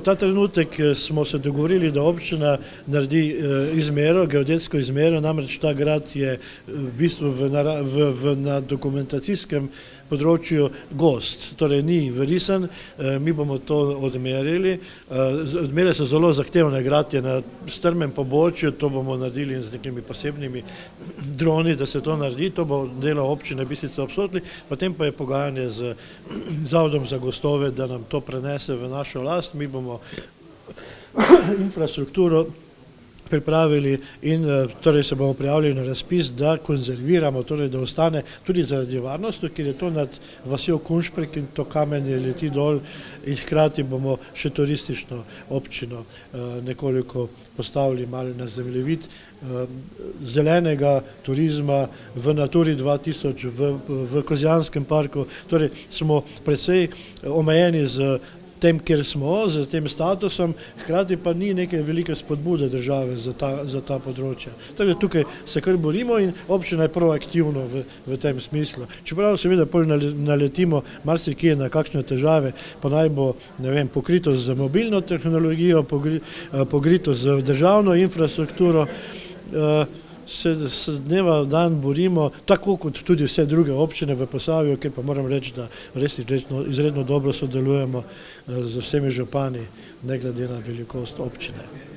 Ta trenutek smo se dogovorili, da občina naredi izmero, geodetsko izmero, namreč ta grad je v bistvu na dokumentacijskem področju gost, torej ni vrisan, mi bomo to odmerili. Odmere so zelo zahtevne, grad je na strmem pobočju, to bomo naredili z nekimi posebnimi droni, da se to naredi, to bo delo občine Bistrica ob Sotli, potem pa je pogajanje z Zavodom za gozdove, da nam to prenese v našo last, mi bomo infrastrukturo pripravili in torej se bomo prijavili na razpis, da konzerviramo, torej da ostane tudi zaradi varnosti, ker je to nad vasjo Kunšprek in to kamenje leti dol in hkrati bomo še turistično občino nekoliko postavili malo na zemljevid zelenega turizma v Naturi 2000, v Kozjanskem parku, torej smo precej omejeni z tem, kjer smo, z tem statusom, hkrati pa ni neke velike spodbude države za ta področja. Tako tukaj se kar borimo in občina je proaktivno v tem smislu. Čeprav seveda pol naletimo marsikje na kakšne težave, pa naj bo, ne vem, pokrito z mobilno tehnologijo, pokrito z državno infrastrukturo, se dneva v dan borimo, tako kot tudi vse druge občine v Posavju, kjer pa moram reči, da res izredno dobro sodelujemo z vsemi župani, ne glede na velikost občine.